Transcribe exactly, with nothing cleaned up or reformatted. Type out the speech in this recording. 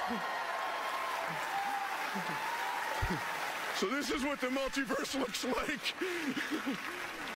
So this is what the multiverse looks like.